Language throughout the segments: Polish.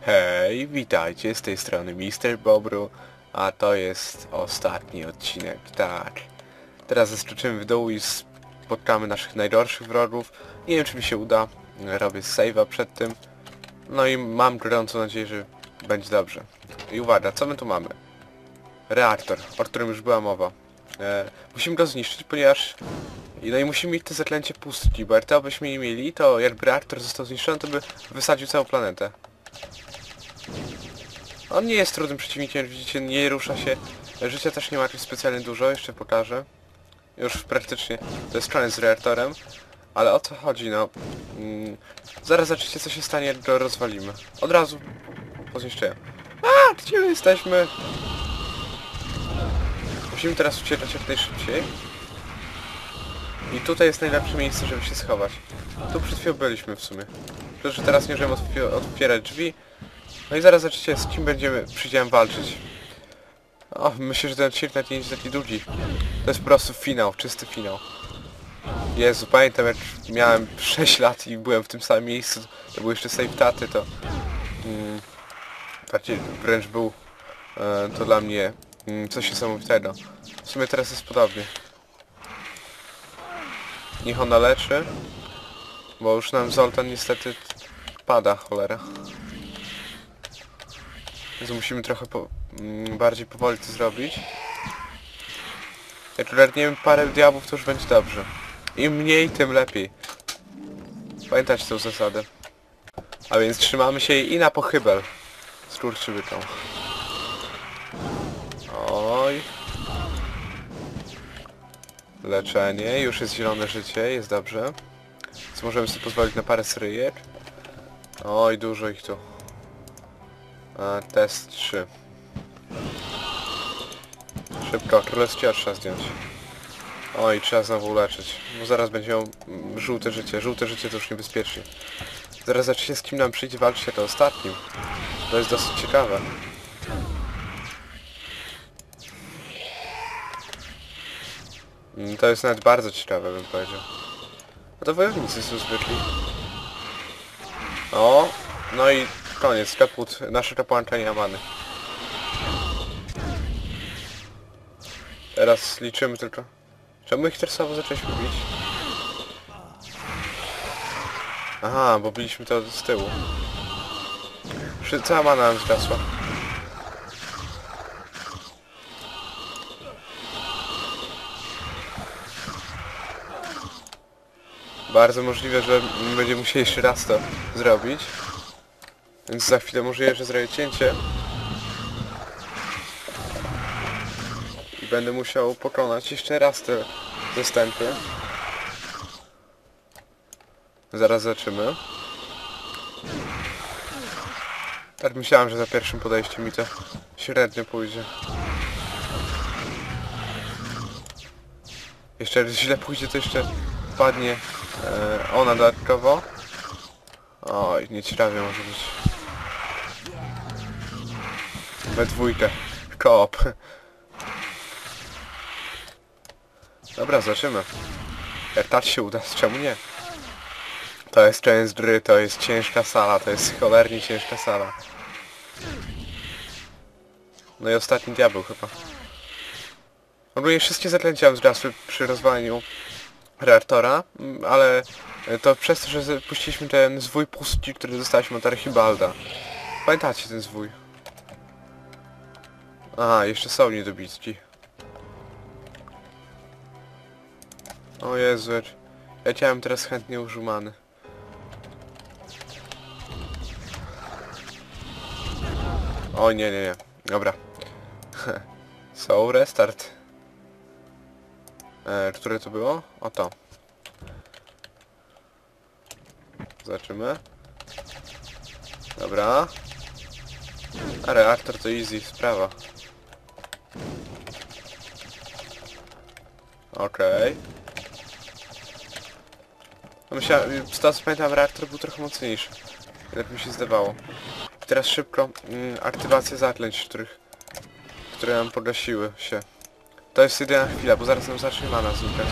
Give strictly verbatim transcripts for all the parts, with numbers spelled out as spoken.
Hej, witajcie, z tej strony mister Bobru, a to jest ostatni odcinek, tak. Teraz zeskoczymy w dół i spotkamy naszych najgorszych wrogów. Nie wiem, czy mi się uda, robię save'a przed tym. No i mam gorącą nadzieję, że będzie dobrze. I uwaga, co my tu mamy? Reaktor, o którym już była mowa. E, musimy go zniszczyć, ponieważ... No i musimy mieć te zaklęcie pustki, bo jak to byśmy nie mieli, to jakby reaktor został zniszczony, to by wysadził całą planetę. On nie jest trudnym przeciwnikiem, widzicie, nie rusza się. Życia też nie ma jakoś specjalnie dużo, jeszcze pokażę. Już praktycznie to jest koniec z reaktorem. Ale o co chodzi, no? Mm, zaraz zobaczycie, co się stanie, jak go rozwalimy. Od razu po zniszczeniu. A, gdzie my jesteśmy? Musimy teraz uciekać jak najszybciej. I tutaj jest najlepsze miejsce, żeby się schować. Tu przed chwilą byliśmy w sumie. Tylko, że teraz nie możemy otwierać drzwi. No i zaraz zobaczycie, z kim będziemy przyjdziemy walczyć. O, myślę, że ten odcinek nawet nie jest taki długi. To jest po prostu finał, czysty finał. Jezu, pamiętam jak miałem sześć lat i byłem w tym samym miejscu, to był jeszcze save taty, to... Mm, bardziej wręcz był e, to dla mnie mm, coś niesamowitego. W sumie teraz jest podobnie. Niech ona leczy, bo już nam Zoltan niestety pada, cholera. Więc musimy trochę po, mm, bardziej powoli to zrobić. Jak ogarniemy parę diabłów, to już będzie dobrze. Im mniej, tym lepiej. Pamiętajcie tę zasadę. A więc trzymamy się i na pochybel. Skurczybyką. Oj. Leczenie, już jest zielone życie, jest dobrze. Więc możemy sobie pozwolić na parę stryjek. Oj, dużo ich tu. A, test trzy. Szybko, królewskie trzeba zdjąć. Oj, trzeba znowu leczyć. Bo zaraz będzie miał żółte życie. Żółte życie to już niebezpiecznie. Zaraz zobaczycie, z kim nam przyjdzie walczyć jako ostatnim. To jest dosyć ciekawe. To jest nawet bardzo ciekawe, bym powiedział. No to wojownicy są zwykli. O, no i koniec, kaput. Nasze kapłanka nie ma many. Teraz liczymy tylko... Czemu ich tersowo zaczęliśmy bić? Aha, bo biliśmy to z tyłu. Cała mana nam zgasła. Bardzo możliwe, że będziemy musieli jeszcze raz to zrobić. Więc za chwilę możliwe, że zrobię cięcie. I będę musiał pokonać jeszcze raz te zastępy. Zaraz zobaczymy. Tak myślałem, że za pierwszym podejściem mi to średnio pójdzie. Jeszcze jak źle pójdzie, to jeszcze padnie e, ona dodatkowo. Oj, nieciekawie może być. We dwójkę. Koop. Dobra, zobaczymy. Jak tak się uda, czemu nie? To jest część gry, to jest ciężka sala, to jest cholernie ciężka sala. No i ostatni diabeł chyba. Ogólnie wszystkie zaklęcia nam zgasły przy rozwaleniu reaktora, ale to przez to, że puściliśmy ten zwój pustki, który dostaliśmy od Archibalda. Pamiętacie ten zwój? Aha, jeszcze są niedobitki. O Jezu, ja chciałem teraz chętnie użył many. O nie, nie, nie. Dobra. So, restart. E, które to było? O to. Zobaczymy. Dobra. A reaktor to easy sprawa. Okej. Okay. Myślałem, z tego co pamiętam, reaktor był trochę mocniejszy. Jak mi się zdawało. I teraz szybko mm, aktywacja zaklęć, których, które nam pogasiły się. To jest jedyna chwila, bo zaraz nam zacznie mana znikać.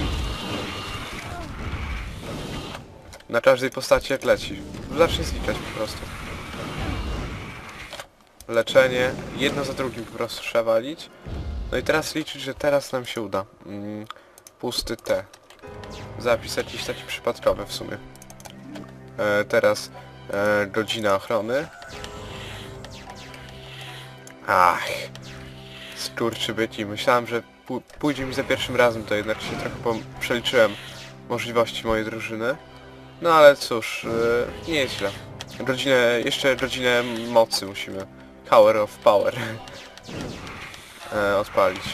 Na każdej postaci jak leci. Zacznie znikać po prostu. leczenie, jedno za drugim po prostu trzeba walić. No i teraz liczyć, że teraz nam się uda. Mm, pusty T. Zapis jakiś taki przypadkowy w sumie. E, teraz e, godzina ochrony. Ach, skurczybyki. Myślałem, że pójdzie mi za pierwszym razem, to jednak się trochę przeliczyłem możliwości mojej drużyny. No ale cóż, e, nie jest źle. Godzinę, jeszcze godzinę mocy musimy. Power of Power. e, odpalić.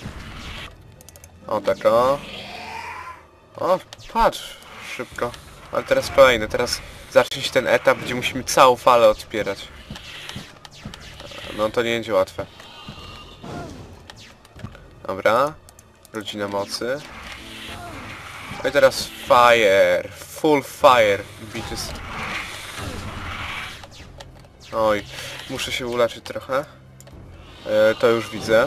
O tak o. O, patrz, szybko. Ale teraz kolejny, teraz zacznie się ten etap, gdzie musimy całą falę odpierać. No to nie będzie łatwe. Dobra. Godzina mocy. No i teraz fire. Full fire. Bitches. Oj, muszę się uleczyć trochę. E, to już widzę.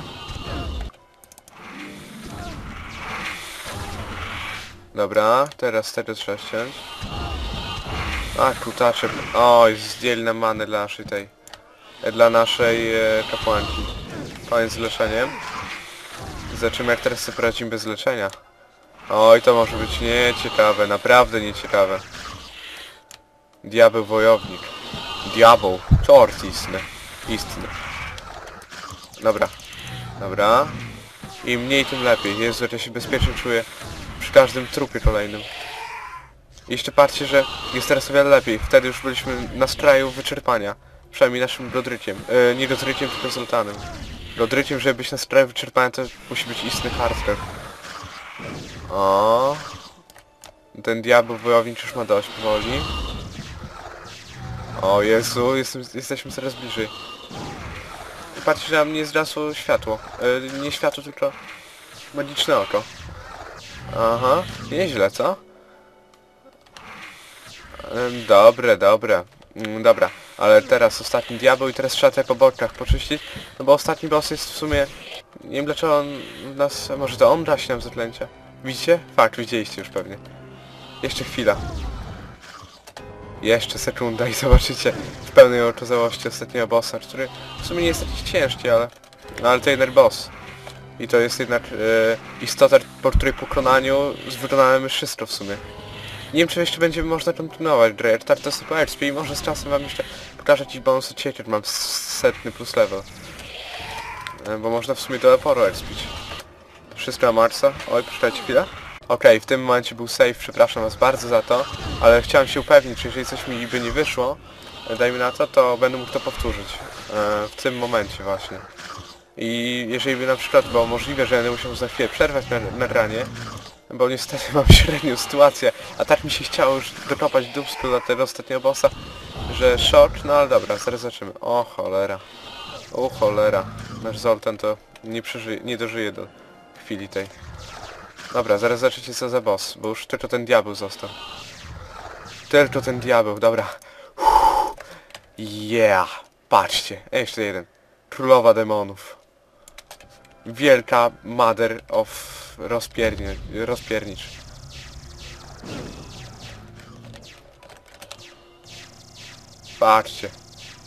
Dobra, teraz tego trzeba ściąć. A, kutacze. Oj, zdjęli nam manę dla naszej tej... Dla naszej e, kapłanki. Koniec z leczeniem. Zobaczymy, jak teraz sobie poradzimy bez leczenia. Oj, to może być nieciekawe, naprawdę nieciekawe. Diabeł wojownik. Diabeł. Czort istny. Istny. Dobra. Dobra. Im mniej, tym lepiej. Jezu, ja się bezpiecznie czuję przy każdym trupie kolejnym. I jeszcze patrzcie, że jest teraz o wiele lepiej. Wtedy już byliśmy na skraju wyczerpania. Przynajmniej naszym Godrykiem. E, nie Godrykiem, tylko Zoltanem. Godrykiem, żeby być na skraju wyczerpania, to musi być istny hardcore. O, ten diabeł wojownik już ma dość powoli. O Jezu, jestem, jesteśmy coraz bliżej. Patrzcie, że na mnie zgasło światło. E, nie światło, tylko magiczne oko. Aha, nieźle, co? E, dobre, dobre. Mm, dobra, ale teraz ostatni diabeł i teraz trzeba te po bokach poczyścić. No bo ostatni boss jest w sumie... Nie wiem dlaczego on nas... Może to on da się nam zaklęcia. Widzicie? Fakt, widzieliście już pewnie. Jeszcze chwila. Jeszcze sekunda i zobaczycie w pełnej oczałości ostatniego bossa, który w sumie nie jest jakiś ciężki, ale... No ale to jednak boss. I to jest jednak e, istota, po której pokonaniu wykonałem wszystko w sumie. Nie wiem, czy jeszcze będzie można kontynuować grę. Tak sobie po exp i może z czasem wam jeszcze pokażę jakiś bonus od sieci, mam setny plus level. E, bo można w sumie do oporu expić. Wszystko na Marsa. Oj, poczekajcie chwilę. Okej, okay, w tym momencie był save, przepraszam was bardzo za to, ale chciałem się upewnić, że jeżeli coś mi by nie wyszło, dajmy na to, to będę mógł to powtórzyć. E, w tym momencie właśnie. I jeżeli by na przykład było możliwe, że będę musiał za chwilę przerwać nagranie, bo niestety mam średnią sytuację, a tak mi się chciało już dokopać dupsko do tego ostatniego bossa, że szok, no ale dobra, zaraz zobaczymy. O cholera. O cholera. Nasz Zoltan to nie przeżyje, nie dożyje do chwili tej. Dobra, zaraz zobaczycie co za boss, bo już tylko ten diabeł został. Tylko ten diabeł, dobra. Uff. Yeah. Patrzcie, e, jeszcze jeden. Królowa demonów. Wielka mother of rozpiernicz. rozpiernicz. Patrzcie.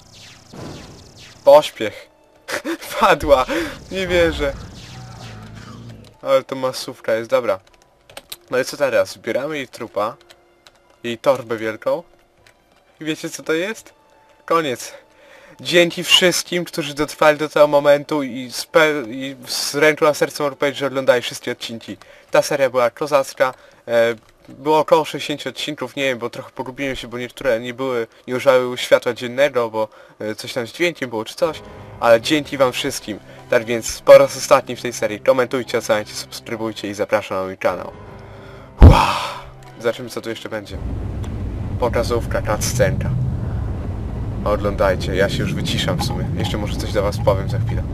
Pośpiech. Padła. Nie wierzę. Ale to masówka jest, dobra. No i co teraz? Zbieramy jej trupa. Jej torbę wielką. I wiecie co to jest? Koniec. Dzięki wszystkim, którzy dotrwali do tego momentu i z, i z ręką na sercu mogę powiedzieć, że oglądali wszystkie odcinki. Ta seria była kozacka. E, było około sześćdziesiąt odcinków, nie wiem, bo trochę pogubiłem się, bo niektóre nie były, nie używały światła dziennego, bo e, coś tam z dźwiękiem było czy coś. Ale dzięki wam wszystkim. Tak więc po raz ostatni w tej serii komentujcie, oceniajcie, subskrybujcie i zapraszam na mój kanał. Wow. Zobaczymy co tu jeszcze będzie. Pokazówka, cutscenka. Oglądajcie, ja się już wyciszam w sumie. Jeszcze może coś do was powiem za chwilę.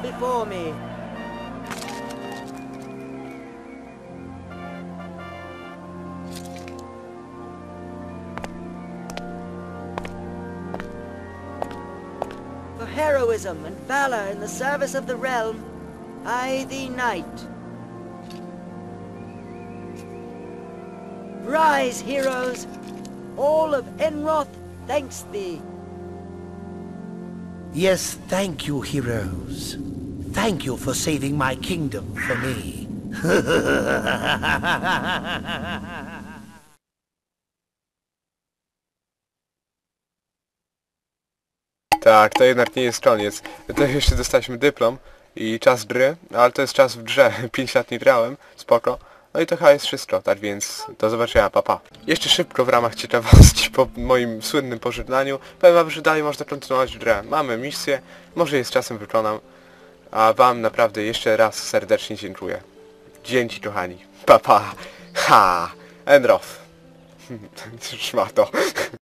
before me. For heroism and valor in the service of the realm, I thee knight. Rise, heroes! All of Enroth thanks thee. Yes, thank you, heroes. Thank you for saving my kingdom for me. Tak, to jednak nie jest koniec. Tutaj jeszcze dostaliśmy dyplom i czas gry, ale to jest czas w grze. pięć lat nie grałem, spoko. No i to chyba jest wszystko, tak więc do zobaczenia, papa. Pa. Jeszcze szybko w ramach ciekawości po moim słynnym pożegnaniu powiem wam, że dalej można kontynuować grę. Mamy misję, może je z czasem wykonam, a wam naprawdę jeszcze raz serdecznie dziękuję. Dzięki kochani. Papa. Pa. Ha. Enroth. Szmato.